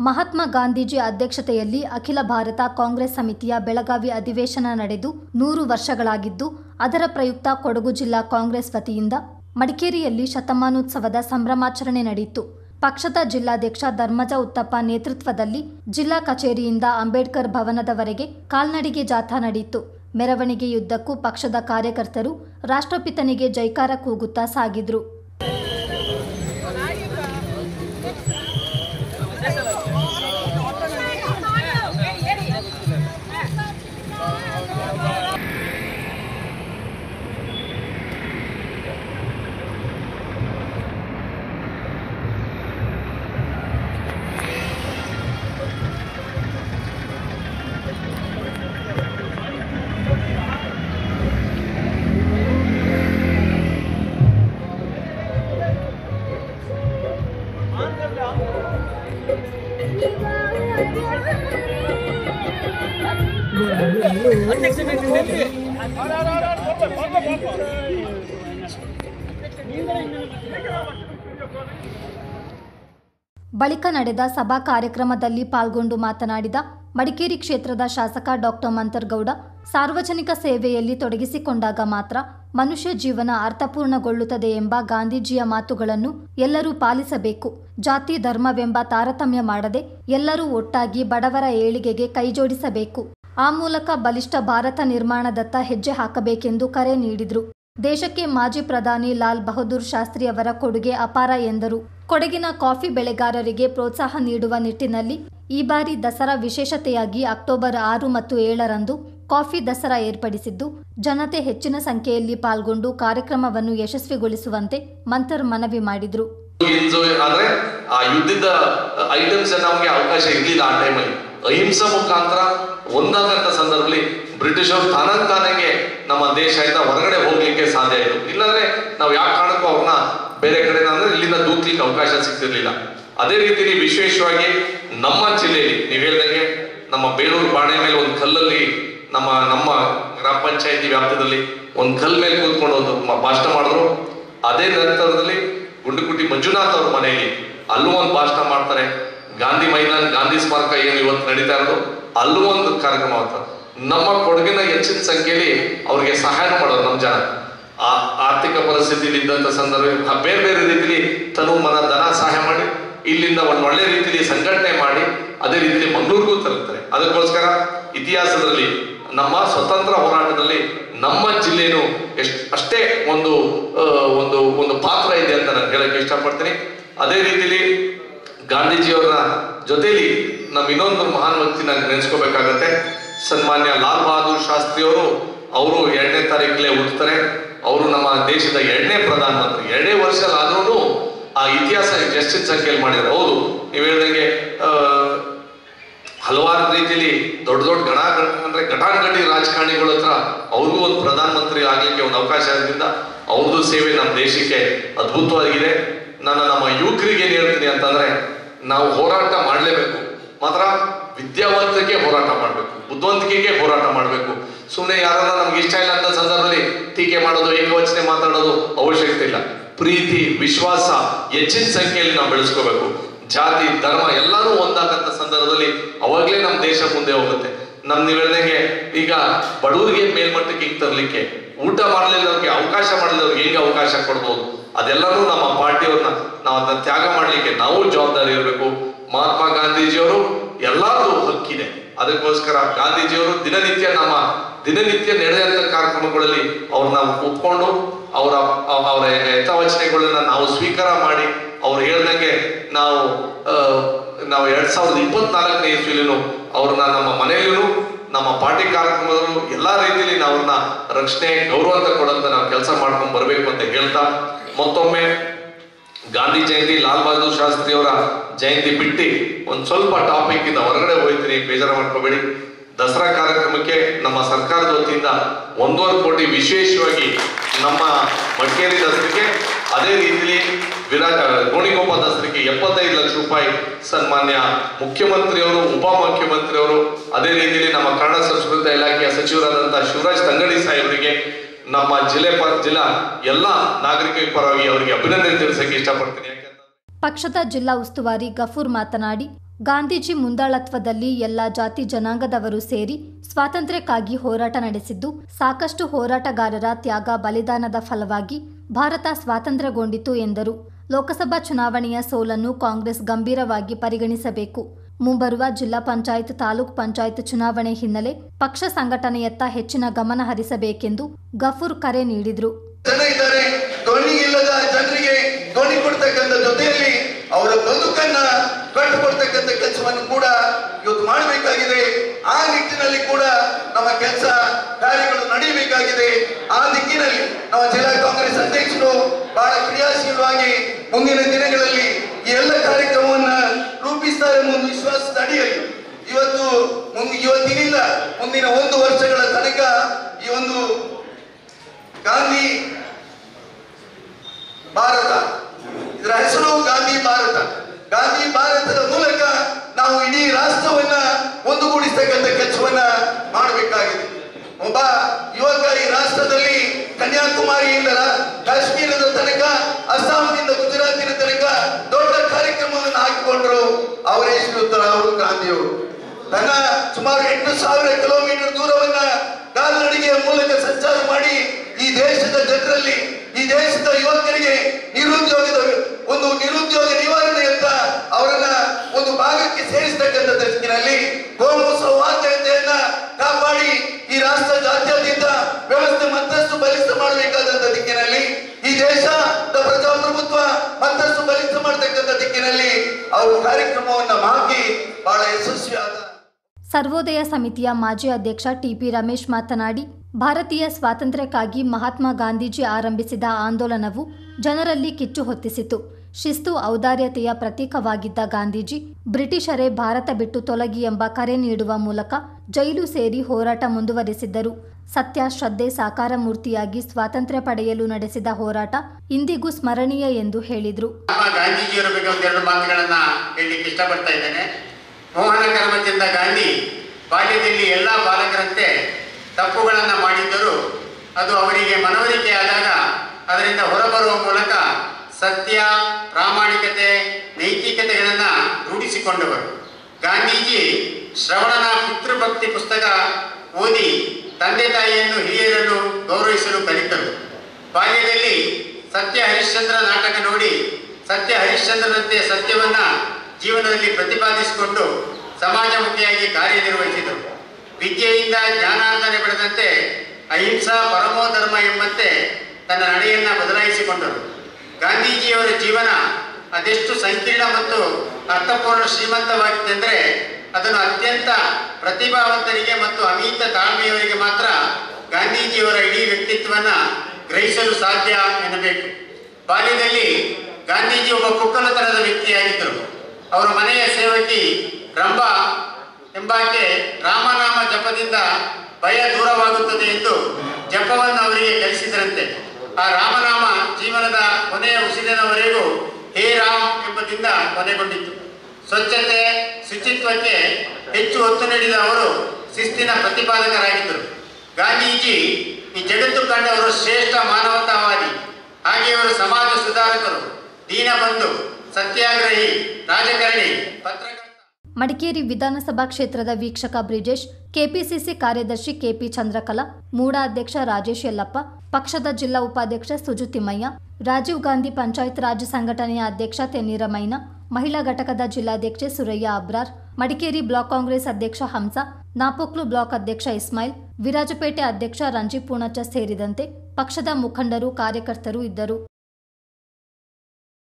ಮಹಾತ್ಮ ಗಾಂಧೀಜಿ ಅಧ್ಯಕ್ಷತೆಯಲ್ಲಿ ಅಖಿಲ ಭಾರತ ಕಾಂಗ್ರೆಸ್ ಸಮಿತಿಯ ಬೆಳಗಾವಿ ಅಧಿವೇಶನ ನಡೆದು 100 ವರ್ಷಗಳಾಗಿದ್ದು, ಅದರ ಪ್ರಯುಕ್ತ ಕೊಡಗು ಜಿಲ್ಲಾ ಕಾಂಗ್ರೆಸ್ ವತಿಯಿಂದ ಮಡಿಕೇರಿಯಲ್ಲಿ ಶತಮಾನೋತ್ಸವದ ಸಂಭ್ರಮಾಚರಣೆ ನಡೆಯಿತು. ಪಕ್ಷದ ಜಿಲ್ಲಾಧ್ಯಕ್ಷ ಧರ್ಮಜ ಉತ್ತಪ್ಪ ನೇತೃತ್ವದಲ್ಲಿ ಜಿಲ್ಲಾ ಕಚೇರಿಯಿಂದ ಅಂಬೇಡ್ಕರ್ ಭವನದವರೆಗೆ ಕಾಲ್ನಡಿಗೆ ಜಾಥಾ ನಡೆಯಿತು. ಮೆರವಣಿಗೆಯುದ್ದಕ್ಕೂ ಪಕ್ಷದ ಕಾರ್ಯಕರ್ತರು ರಾಷ್ಟ್ರಪಿತನಿಗೆ ಜೈಕಾರ ಕೂಗುತ್ತಾ ಸಾಗಿದ್ರು. ಬಳಿಕ ನಡೆದ ಸಭಾ ಕಾರ್ಯಕ್ರಮದಲ್ಲಿ ಪಾಲ್ಗೊಂಡು ಮಾತನಾಡಿದ ಮಡಿಕೇರಿ ಕ್ಷೇತ್ರದ ಶಾಸಕ ಡಾಕ್ಟರ್ ಮಂತರ್ಗೌಡ, ಸಾರ್ವಜನಿಕ ಸೇವೆಯಲ್ಲಿ ತೊಡಗಿಸಿಕೊಂಡಾಗ ಮಾತ್ರ ಮನುಷ್ಯ ಜೀವನ ಅರ್ಥಪೂರ್ಣಗೊಳ್ಳುತ್ತದೆ ಎಂಬ ಗಾಂಧೀಜಿಯ ಮಾತುಗಳನ್ನು ಎಲ್ಲರೂ ಪಾಲಿಸಬೇಕು. ಜಾತಿ ಧರ್ಮವೆಂಬ ತಾರತಮ್ಯ ಮಾಡದೆ ಎಲ್ಲರೂ ಒಟ್ಟಾಗಿ ಬಡವರ ಏಳಿಗೆಗೆ ಕೈಜೋಡಿಸಬೇಕು. ಆ ಮೂಲಕ ಬಲಿಷ್ಠ ಭಾರತ ನಿರ್ಮಾಣದತ್ತ ಹೆಜ್ಜೆ ಹಾಕಬೇಕೆಂದು ಕರೆ ನೀಡಿದರು. ದೇಶಕ್ಕೆ ಮಾಜಿ ಪ್ರಧಾನಿ ಲಾಲ್ ಬಹದ್ದೂರ್ ಶಾಸ್ತ್ರಿ ಅವರ ಕೊಡುಗೆ ಅಪಾರ ಎಂದರು. ಕೊಡಗಿನ ಕಾಫಿ ಬೆಳೆಗಾರರಿಗೆ ಪ್ರೋತ್ಸಾಹ ನೀಡುವ ನಿಟ್ಟಿನಲ್ಲಿ ಈ ಬಾರಿ ದಸರಾ ವಿಶೇಷತೆಯಾಗಿ ಅಕ್ಟೋಬರ್ 6 ಮತ್ತು 7ರಂದು ಕಾಫಿ ದಸರಾ ಏರ್ಪಡಿಸಿದ್ದು, ಜನತೆ ಹೆಚ್ಚಿನ ಸಂಖ್ಯೆಯಲ್ಲಿ ಪಾಲ್ಗೊಂಡು ಕಾರ್ಯಕ್ರಮವನ್ನು ಯಶಸ್ವಿಗೊಳಿಸುವಂತೆ ಮಂತರ್ ಮನವಿ ಮಾಡಿದರು. ಆದ್ರೆ ಆ ಯುದ್ಧದ ಐಟಮ್ಸ್ ನಮಗೆ ಅವಕಾಶ ಇರಲಿಲ್ಲ. ಆ ಟೈಮಲ್ಲಿ ಅಹಿಂಸಾ ಮುಖಾಂತರ ಒಂದಾದಂತ ಸಂದರ್ಭದಲ್ಲಿ ಬ್ರಿಟಿಷರು ತಾನಾಗೆ ನಮ್ಮ ದೇಶದಿಂದ ಹೊರಗಡೆ ಹೋಗ್ಲಿಕ್ಕೆ ಸಾಧ್ಯ ಇತ್ತು. ಇಲ್ಲಾಂದ್ರೆ ನಾವು ಯಾವ ಕಾರಣಕ್ಕೂ ಅವ್ರನ್ನ ಬೇರೆ ಕಡೆ ಅಂದ್ರೆ ಇಲ್ಲಿಂದ ದೂತ್ಲಿಕ್ಕೆ ಅವಕಾಶ ಸಿಗ್ತಿರ್ಲಿಲ್ಲ. ಅದೇ ರೀತಿ ವಿಶೇಷವಾಗಿ ನಮ್ಮ ಜಿಲ್ಲೆಯಲ್ಲಿ ನೀವು ಹೇಳ್ದಂಗೆ ನಮ್ಮ ಬೇಲೂರು ಬಾಣೆ ಮೇಲೆ ಒಂದು ಕಲ್ಲಲ್ಲಿ ನಮ್ಮ ಗ್ರಾಮ ಪಂಚಾಯತಿ ವ್ಯಾಪ್ತದಲ್ಲಿ ಒಂದು ಕಲ್ ಮೇಲೆ ಕೂತ್ಕೊಂಡು ಒಂದು ಭಾಷಣ ಮಾಡಿದ್ರು. ಅದೇ ನಂತರದಲ್ಲಿ ಗುಂಡುಕುಟಿ ಮಂಜುನಾಥ್ ಅವ್ರ ಮನೆಯಲ್ಲಿ ಅಲ್ಲೂ ಒಂದು ಭಾಷಣ ಮಾಡ್ತಾರೆ. ಗಾಂಧಿ ಮೈದಾನ ಗಾಂಧಿ ಸ್ಮಾರಕ ಏನು ಇವತ್ತು ನಡೀತಾ ಇರೋದು ಅಲ್ಲೂ ಒಂದು ಕಾರ್ಯಕ್ರಮ ಆಗ್ತದೆ. ನಮ್ಮ ಕೊಡಗಿನ ಹೆಚ್ಚಿನ ಸಂಖ್ಯೆಯಲ್ಲಿ ಅವ್ರಿಗೆ ಸಹಾಯ ಮಾಡೋದು ನಮ್ಮ ಜನ. ಆರ್ಥಿಕ ಪರಿಸ್ಥಿತಿಯಲ್ಲಿ ಇದ್ದಂತ ಸಂದರ್ಭ ಬೇರೆ ಬೇರೆ ರೀತಿಯಲ್ಲಿ ತನು ಮನ ಧನ ಸಹಾಯ ಮಾಡಿ ಇಲ್ಲಿಂದ ಒಂದು ಒಳ್ಳೆ ರೀತಿಯಲ್ಲಿ ಸಂಘಟನೆ ಮಾಡಿ ಅದೇ ರೀತಿಯಲ್ಲಿ ಮಂಗಳೂರಿಗೂ ತರುತ್ತಾರೆ. ಅದಕ್ಕೋಸ್ಕರ ಇತಿಹಾಸದಲ್ಲಿ ನಮ್ಮ ಸ್ವತಂತ್ರ ಹೋರಾಟದಲ್ಲಿ ನಮ್ಮ ಜಿಲ್ಲೆನೂ ಅಷ್ಟೇ ಒಂದು ಪಾತ್ರ ಇದೆ ಅಂತ ನಾನು ಹೇಳಕ್ಕೆ ಇಷ್ಟಪಡ್ತೀನಿ. ಅದೇ ರೀತಿಯಲ್ಲಿ ಗಾಂಧೀಜಿಯವರ ಜೊತೆಲಿ ನಮ್ಮ ಇನ್ನೊಂದು ಮಹಾನ್ ವ್ಯಕ್ತಿನ ನೆನೆಸ್ಕೋಬೇಕಾಗತ್ತೆ. ಸನ್ಮಾನ್ಯ ಲಾಲ್ ಬಹದ್ದೂರ್ ಶಾಸ್ತ್ರಿ ಅವರು 2ನೇ ತಾರೀಕಲ್ಲೇ ಹುಟ್ಟುತ್ತಾರೆ. ಅವರು ನಮ್ಮ ದೇಶದ 2ನೇ ಪ್ರಧಾನಮಂತ್ರಿ. 2 ವರ್ಷ ಆದ್ರೂ ಆ ಇತಿಹಾಸ ಎಷ್ಟು ಸಂಖ್ಯೆಯಲ್ಲಿ ಮಾಡಿದ್ದಾರೆ. ಹೌದು, ನೀವು ಹೇಳ್ದಂಗೆ ಹಲವಾರು ರೀತಿಯಲ್ಲಿ ದೊಡ್ಡ ಘಟಾನುಘಟಿ ರಾಜಕಾರಣಿಗಳ ಹತ್ರ ಅವ್ರಿಗೂ ಒಂದು ಪ್ರಧಾನಮಂತ್ರಿ ಆಗ್ಲಿಕ್ಕೆ ಒಂದು ಅವಕಾಶ ಇರೋದ್ರಿಂದ ಅವ್ರದ್ದು ಸೇವೆ ನಮ್ಮ ದೇಶಕ್ಕೆ ಅದ್ಭುತವಾಗಿದೆ. ನಾನು ನಮ್ಮ ಯುವಕರಿಗೆ ಏನ್ ಹೇಳ್ತೀನಿ ಅಂತಂದ್ರೆ, ನಾವು ಹೋರಾಟ ಮಾಡಲೇಬೇಕು. ಮಾತ್ರ ವಿದ್ಯಾವಂತಿಕೆ ಹೋರಾಟ ಮಾಡಬೇಕು, ಬುದ್ಧಿವಂತಿಕೆಗೆ ಹೋರಾಟ ಮಾಡಬೇಕು. ಸುಮ್ಮನೆ ಯಾರನ್ನ ನಮ್ಗೆ ಇಷ್ಟ ಇಲ್ಲ ಅಂತ ಸಂದರ್ಭದಲ್ಲಿ ಟೀಕೆ ಮಾಡೋದು, ಏಕವಚನೆ ಮಾತಾಡೋದು ಅವಶ್ಯಕತೆ ಇಲ್ಲ. ಪ್ರೀತಿ ವಿಶ್ವಾಸ ಹೆಚ್ಚಿನ ಸಂಖ್ಯೆಯಲ್ಲಿ ನಾವು ಬೆಳೆಸ್ಕೋಬೇಕು. ಜಾತಿ ಧರ್ಮ ಎಲ್ಲಾನು ಒಂದಾಗಂತ ಸಂದರ್ಭದಲ್ಲಿ ಅವಾಗ್ಲೇ ನಮ್ಮ ದೇಶ ಮುಂದೆ ಹೋಗುತ್ತೆ. ನೀವು ಹೇಳ್ದಂಗೆ ಈಗ ಬಡವರಿಗೆ ಮೇಲ್ಮಟ್ಟಕ್ಕೆ ಹಿಂಗ್ ತರ್ಲಿಕ್ಕೆ, ಊಟ ಮಾಡಲಿಲ್ಲವ್ರಿಗೆ ಅವಕಾಶ ಮಾಡಲಿಲ್ಲವ್ರಿಗೆ ಹೆಂಗೆ ಅವಕಾಶ ಕೊಡ್ಬೋದು, ಅದೆಲ್ಲನೂ ನಮ್ಮ ಪಾರ್ಟಿಯವ್ರನ್ನ ನಾವು ಅದನ್ನ ತ್ಯಾಗ ಮಾಡ್ಲಿಕ್ಕೆ ನಾವು ಜವಾಬ್ದಾರಿ ಇರಬೇಕು. ಮಹಾತ್ಮ ಗಾಂಧೀಜಿಯವರು ಎಲ್ಲಾರ್ದು ಹಕ್ಕಿದೆ. ಅದಕ್ಕೋಸ್ಕರ ಗಾಂಧೀಜಿಯವರು ದಿನನಿತ್ಯ ನಡೆದಂತ ಕಾರ್ಯಕ್ರಮಗಳಲ್ಲಿ ಅವ್ರನ್ನ ಒಪ್ಕೊಂಡು ಅವರ ಹಿತವಚನೆಗಳನ್ನ ನಾವು ಸ್ವೀಕಾರ ಮಾಡಿ ಅವ್ರು ಹೇಳ್ದಂಗೆ ನಾವು 2024ನೇ ಇಸ್ವಿಲೂ ಅವ್ರನ್ನ ನಮ್ಮ ಮನೆಯಲ್ಲೂ ನಮ್ಮ ಪಾರ್ಟಿ ಕಾರ್ಯಕ್ರಮದಲ್ಲೂ ಎಲ್ಲಾ ರೀತಿಯಲ್ಲಿ ನಾವು ಅವ್ರನ್ನ ರಕ್ಷಣೆ ಗೌರವ ಅಂತ ಕೊಡಂತ ನಾವು ಕೆಲಸ ಮಾಡ್ಕೊಂಡು ಬರ್ಬೇಕು ಅಂತ ಹೇಳ್ತಾ, ಮತ್ತೊಮ್ಮೆ ಗಾಂಧಿ ಜಯಂತಿ ಲಾಲ್ ಬಹದ್ದೂರ್ ಶಾಸ್ತ್ರಿ ಅವರ ಜಯಂತಿ ಬಿಟ್ಟು ಒಂದು ಸ್ವಲ್ಪ ಟಾಪಿಕ್ ಇಂದ ಹೊರಗಡೆ ಹೋಗ್ತೀನಿ, ಬೇಜಾರು ಮಾಡ್ಕೋಬೇಡಿ. ದಸರಾ ಕಾರ್ಯಕ್ರಮಕ್ಕೆ ನಮ್ಮ ಸರ್ಕಾರದ ವತಿಯಿಂದ 1.5 ಕೋಟಿ ವಿಶೇಷವಾಗಿ ನಮ್ಮ ಮಡಿಕೇರಿ ದಸರಿಗೆ, ಅದೇ ರೀತಿಯಲ್ಲಿ ಗೋಣಿಕೊಪ್ಪ ದಸರಿಗೆ 75 ಲಕ್ಷ ರೂಪಾಯಿ ಸನ್ಮಾನ್ಯ ಮುಖ್ಯಮಂತ್ರಿಯವರು, ಉಪಮುಖ್ಯಮಂತ್ರಿಯವರು, ಅದೇ ರೀತಿಯಲ್ಲಿ ನಮ್ಮ ಕನ್ನಡ ಸಂಸ್ಕೃತಿ ಇಲಾಖೆಯ ಸಚಿವರಾದಂತಹ ಶಿವರಾಜ್ ತಂಗಡಿ ಸಾಹೇಬರಿಗೆ ನಮ್ಮ ಜಿಲ್ಲಾ ಎಲ್ಲ ನಾಗರಿಕರ ಪರವಾಗಿ ಅವರಿಗೆ ಅಭಿನಂದನೆ ತಿಳಿಸಕ್ಕೆ ಇಷ್ಟಪಡ್ತೀನಿ. ಪಕ್ಷದ ಜಿಲ್ಲಾ ಉಸ್ತುವಾರಿ ಗಫೂರ್ ಮಾತನಾಡಿ, ಗಾಂಧೀಜಿ ಮುಂದಾಳತ್ವದಲ್ಲಿ ಎಲ್ಲ ಜಾತಿ ಜನಾಂಗದವರು ಸೇರಿ ಸ್ವಾತಂತ್ರ್ಯಕ್ಕಾಗಿ ಹೋರಾಟ ನಡೆಸಿದ್ದು, ಸಾಕಷ್ಟು ಹೋರಾಟಗಾರರ ತ್ಯಾಗ ಬಲಿದಾನದ ಫಲವಾಗಿ ಭಾರತ ಸ್ವಾತಂತ್ರ್ಯಗೊಂಡಿತು ಎಂದರು. ಲೋಕಸಭಾ ಚುನಾವಣೆಯ ಸೋಲನ್ನು ಕಾಂಗ್ರೆಸ್ ಗಂಭೀರವಾಗಿ ಪರಿಗಣಿಸಬೇಕು. ಮುಂಬರುವ ಜಿಲ್ಲಾ ಪಂಚಾಯತ್, ತಾಲೂಕ್ ಪಂಚಾಯತ್ ಚುನಾವಣೆ ಹಿನ್ನೆಲೆ ಪಕ್ಷ ಸಂಘಟನೆಯತ್ತ ಹೆಚ್ಚಿನ ಗಮನ ಹರಿಸಬೇಕೆಂದು ಗಫೂರ್ ಕರೆ ನೀಡಿದರು. ಜನರಿಗೆ ಧ್ವನಿ ಕೊಡ್ತಕ್ಕಂಥ ಜೊತೆಯಲ್ಲಿ ಅವರ ಬದುಕನ್ನ ಕಟ್ಟಿಕೊಡ್ತಕ್ಕಂಥ ಕೆಲಸವನ್ನು ಕೂಡ ಇವತ್ತು ಮಾಡಬೇಕಾಗಿದೆ. ಆ ನಿಟ್ಟಿನಲ್ಲಿ ಕೂಡ ನಮ್ಮ ಕೆಲಸ ಕಾರ್ಯಗಳು ನಡೆಯಬೇಕಾಗಿದೆ. ಆ ದಿಕ್ಕಿನಲ್ಲಿ ನಮ್ಮ ಜಿಲ್ಲಾ ಕಾಂಗ್ರೆಸ್ ಅಧ್ಯಕ್ಷರು ಬಹಳ ಕ್ರಿಯಾಶೀಲವಾಗಿ ಮುಂದಿನ ದಿನಗಳಲ್ಲಿ ಈ ಎಲ್ಲ ಕಾರ್ಯಕ್ರಮವನ್ನ ರೂಪಿಸ್ತಾರೆ ಎಂಬ ಒಂದು ವಿಶ್ವಾಸದ ಅಡಿಯಲ್ಲಿ ಇವತ್ತಿನಿಂದ ಮುಂದಿನ 1 ವರ್ಷಗಳ ತನಕ ಈ ಒಂದು ಗಾಂಧಿ ಭಾರತ, ಇದರ ಹೆಸರು ಗಾಂಧಿ ಭಾರತ. ಗಾಂಧಿ ಭಾರತದ ಮೂಲಕ ನಾವು ಇಡೀ ರಾಷ್ಟ್ರವನ್ನ ಒಂದುಗೂಡಿಸ್ತಕ್ಕಂಥ ಕೆಲಸವನ್ನ ಮಾಡಬೇಕಾಗಿದೆ. ಒಬ್ಬ ಯುವಕ ಈ ರಾಷ್ಟ್ರದಲ್ಲಿ ಕನ್ಯಾಕುಮಾರಿಯಿಂದ ಕಾಶ್ಮೀರದ ತನಕ, ಅಸ್ಸಾಂನಿಂದ ಗುಜರಾತಿನ ತನಕ ದೊಡ್ಡ ಕಾರ್ಯಕ್ರಮವನ್ನು ಹಾಕಿಕೊಂಡ್ರು. ಅವರೇ ಶ್ರೀಯುತ ರಾಹುಲ್ ಗಾಂಧಿಯವರು ತನ್ನ ಸುಮಾರು 8,000 ಕಿಲೋಮೀಟರ್ ದೂರವನ್ನ ಕಾಲ್ನಡಿಗೆಯ ಮೂಲಕ ಸಂಚಾರ ಮಾಡಿ ಈ ದೇಶದ ಜನರಲ್ಲಿ, ಈ ದೇಶದ ಯುವಕರಿಗೆ ನಿರುದ್ಯೋಗ ನಿವಾರಣೆ ಅಂತ ಅವರನ್ನ ಒಂದು ಭಾಗಕ್ಕೆ ಸೇರಿಸತಕ್ಕಂಥ ದಿಕ್ಕಿನಲ್ಲಿ ಕೋಮು ಸೌಹಾರ್ದತೆಯನ್ನ ಕಾಪಾಡಿ ಈ ರಾಷ್ಟ್ರ ಜಾತ್ಯತೀತ ವ್ಯವಸ್ಥೆ ಮತ್ತಷ್ಟು ಬಲಿಷ್ಠ ಮಾಡಬೇಕಾದಂತ ದಿಕ್ಕಿನಲ್ಲಿ, ಈ ದೇಶದ ಪ್ರಜಾಪ್ರಭುತ್ವ ಮತ್ತಷ್ಟು ಬಲಿಷ್ಠ ಮಾಡತಕ್ಕಂಥ ದಿಕ್ಕಿನಲ್ಲಿ ಅವರು ಕಾರ್ಯಕ್ರಮವನ್ನ ಹಾಕಿ ಬಹಳ ಯಶಸ್ವಿಯಾದ. ಸರ್ವೋದಯ ಸಮಿತಿಯ ಮಾಜಿ ಅಧ್ಯಕ್ಷ ಟಿಪಿ ರಮೇಶ್ ಮಾತನಾಡಿ, ಭಾರತೀಯ ಸ್ವಾತಂತ್ರ್ಯಕ್ಕಾಗಿ ಮಹಾತ್ಮ ಗಾಂಧೀಜಿ ಆರಂಭಿಸಿದ ಆಂದೋಲನವು ಜನರಲ್ಲಿ ಕಿಚ್ಚು ಹೊತ್ತಿಸಿತು. ಶಿಸ್ತು, ಔದಾರ್ಯತೆಯ ಪ್ರತೀಕವಾಗಿದ್ದ ಗಾಂಧೀಜಿ ಬ್ರಿಟಿಷರೇ ಭಾರತ ಬಿಟ್ಟು ತೊಲಗಿ ಎಂಬ ಕರೆ ನೀಡುವ ಮೂಲಕ ಜೈಲು ಸೇರಿ ಹೋರಾಟ ಮುಂದುವರೆಸಿದ್ದರು. ಸತ್ಯ, ಶ್ರದ್ಧೆ ಸಾಕಾರ ಮೂರ್ತಿಯಾಗಿ ಸ್ವಾತಂತ್ರ್ಯ ಪಡೆಯಲು ನಡೆಸಿದ ಹೋರಾಟ ಇಂದಿಗೂ ಸ್ಮರಣೀಯ ಎಂದು ಹೇಳಿದರು. ಗಾಂಧೀಜಿಯವರ ಬಗ್ಗೆ ಒಂದೆರಡು ಮಾತುಗಳನ್ನ ಹೇಳಲಿಕ್ಕೆ ಇಷ್ಟಪಡ್ತಾ ಇದ್ದೇನೆ. ಮೋಹನ ಕರ್ಮಚಂದ ಗಾಂಧಿ ಬಾಲ್ಯದಲ್ಲಿ ಎಲ್ಲ ಬಾಲಕರಂತೆ ತಪ್ಪುಗಳನ್ನು ಮಾಡಿದ್ದರೂ ಅದು ಅವರಿಗೆ ಮನವರಿಕೆ ಆದಾಗ ಅದರಿಂದ ಹೊರಬರುವ ಮೂಲಕ ಸತ್ಯ, ಪ್ರಾಮಾಣಿಕತೆ, ನೈತಿಕತೆಗಳನ್ನು ರೂಢಿಸಿಕೊಂಡವರು. ಗಾಂಧೀಜಿ ಶ್ರವಣನ ಪಿತೃಭಕ್ತಿ ಪುಸ್ತಕ ಓದಿ ತಂದೆ ತಾಯಿಯನ್ನು, ಹಿರಿಯರನ್ನು ಗೌರವಿಸಲು ಕಲಿತರು. ಬಾಲ್ಯದಲ್ಲಿ ಸತ್ಯ ಹರಿಶ್ಚಂದ್ರ ನಾಟಕ ನೋಡಿ ಸತ್ಯ ಹರಿಶ್ಚಂದ್ರನಂತೆ ಸತ್ಯವನ್ನ ಜೀವನದಲ್ಲಿ ಪ್ರತಿಪಾದಿಸಿಕೊಂಡು ಸಮಾಜಮುಖಿಯಾಗಿ ಕಾರ್ಯನಿರ್ವಹಿಸಿದರು. ವಿದ್ಯೆಯಿಂದ ಜ್ಞಾನಾರ್ಜನೆ ಪಡೆದಂತೆ ಅಹಿಂಸಾ ಪರಮೋ ಧರ್ಮ ಎಂಬಂತೆ ತನ್ನ ನಡೆಯನ್ನ ಬದಲಾಯಿಸಿಕೊಂಡರು. ಗಾಂಧೀಜಿಯವರ ಜೀವನ ಅದೆಷ್ಟು ಸಂಕೀರ್ಣ ಮತ್ತು ಅರ್ಥಪೂರ್ಣ ಶ್ರೀಮಂತವಾಗಿತ್ತೆಂದರೆ ಅದನ್ನು ಅತ್ಯಂತ ಪ್ರತಿಭಾವಂತರಿಗೆ ಮತ್ತು ಅಮಿತ ತಾಳ್ಮೆಯವರಿಗೆ ಮಾತ್ರ ಗಾಂಧೀಜಿಯವರ ಇಡೀ ವ್ಯಕ್ತಿತ್ವವನ್ನು ಗ್ರಹಿಸಲು ಸಾಧ್ಯ ಎನ್ನಬೇಕು. ಬಾಲ್ಯದಲ್ಲಿ ಗಾಂಧೀಜಿ ಒಬ್ಬ ಕುಕ್ಕಲತನದ ವ್ಯಕ್ತಿಯಾಗಿದ್ದರು. ಅವರ ಮನೆಯ ಸೇವಕಿ ರಂಭಾ ಎಂಬಾಕೆ ರಾಮನಾಮ ಜಪದಿಂದ ಭಯ ದೂರವಾಗುತ್ತದೆ ಎಂದು ಜಪವನ್ನು ಅವರಿಗೆ ಕಲಿಸಿದರಂತೆ. ಆ ರಾಮನಾಮ ಜೀವನದ ಕೊನೆಯ ಉಸಿರಿನವರೆಗೂ ಹೇ ರಾಮ್ ಎಂಬುದರಿಂದ ಕೊನೆಗೊಂಡಿತ್ತು. ಸ್ವಚ್ಛತೆ, ಶುಚಿತ್ವಕ್ಕೆ ಹೆಚ್ಚು ಒತ್ತು ನೀಡಿದ ಅವರು ಶಿಸ್ತಿನ ಪ್ರತಿಪಾದಕರಾಗಿದ್ದರು. ಗಾಂಧೀಜಿ ಈ ಜಗತ್ತು ಕಂಡವರು ಶ್ರೇಷ್ಠ ಮಾನವತಾವಾದಿ. ಹಾಗೆಯವರು ಸಮಾಜ ಸುಧಾರಕರು, ದೀನಬಂಧು, ಸತ್ಯಾಗ್ರಹಿ, ರಾಜಕಾರಣಿ, ಪತ್ರಕರ್ತ. ಮಡಿಕೇರಿ ವಿಧಾನಸಭಾ ಕ್ಷೇತ್ರದ ವೀಕ್ಷಕ ಬ್ರಿಜೇಶ್, ಕೆಪಿಸಿಸಿ ಕಾರ್ಯದರ್ಶಿ ಕೆಪಿ ಚಂದ್ರಕಲಾ, ಮೂಡಾ ಅಧ್ಯಕ್ಷ ರಾಜೇಶ್ ಯಲ್ಲಪ್ಪ, ಪಕ್ಷದ ಜಿಲ್ಲಾ ಉಪಾಧ್ಯಕ್ಷ ಸುಜುತಿಮ್ಮಯ್ಯ, ರಾಜೀವ್ ಗಾಂಧಿ ಪಂಚಾಯತ್ ರಾಜ್ ಸಂಘಟನೆಯ ಅಧ್ಯಕ್ಷ ತೆನ್ನೀರಮೈನ, ಮಹಿಳಾ ಘಟಕದ ಜಿಲ್ಲಾಧ್ಯಕ್ಷೆ ಸುರಯ್ಯ ಅಬ್ರಾರ್, ಮಡಿಕೇರಿ ಬ್ಲಾಕ್ ಕಾಂಗ್ರೆಸ್ ಅಧ್ಯಕ್ಷ ಹಂಸ, ನಾಪೋಕ್ಲು ಬ್ಲಾಕ್ ಅಧ್ಯಕ್ಷ ಇಸ್ಮಾಯಿಲ್, ವಿರಾಜಪೇಟೆ ಅಧ್ಯಕ್ಷ ರಂಜಿ ಪೂಣಚ್ಚ ಸೇರಿದಂತೆ ಪಕ್ಷದ ಮುಖಂಡರು, ಕಾರ್ಯಕರ್ತರು ಇದ್ದರು.